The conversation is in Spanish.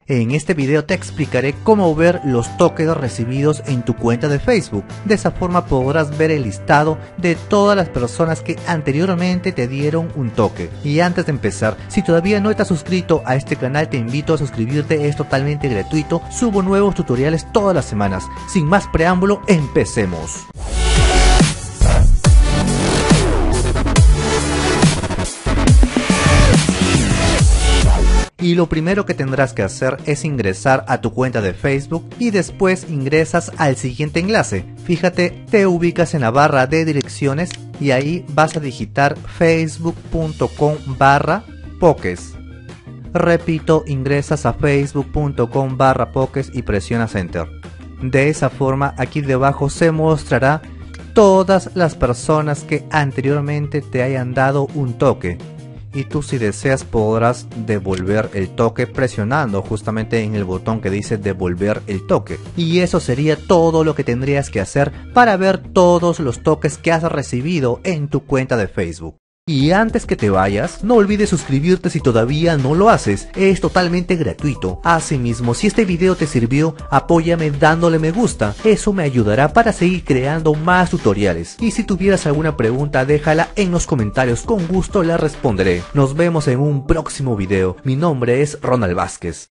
En este video te explicaré cómo ver los tokens recibidos en tu cuenta de Facebook. De esa forma podrás ver el listado de todas las personas que anteriormente te dieron un token. Y antes de empezar, si todavía no estás suscrito a este canal, te invito a suscribirte, es totalmente gratuito. Subo nuevos tutoriales todas las semanas. Sin más preámbulo, empecemos. Y lo primero que tendrás que hacer es ingresar a tu cuenta de Facebook y después ingresas al siguiente enlace. Fíjate, te ubicas en la barra de direcciones y ahí vas a digitar facebook.com/pokes. Repito, ingresas a facebook.com/pokes y presionas Enter. De esa forma, aquí debajo se mostrará todas las personas que anteriormente te hayan dado un toque. Y tú, si deseas, podrás devolver el toque presionando justamente en el botón que dice devolver el toque. Y eso sería todo lo que tendrías que hacer para ver todos los toques que has recibido en tu cuenta de Facebook. Y antes que te vayas, no olvides suscribirte si todavía no lo haces, es totalmente gratuito. Asimismo, si este video te sirvió, apóyame dándole me gusta, eso me ayudará para seguir creando más tutoriales. Y si tuvieras alguna pregunta, déjala en los comentarios, con gusto la responderé. Nos vemos en un próximo video, mi nombre es Ronald Vázquez.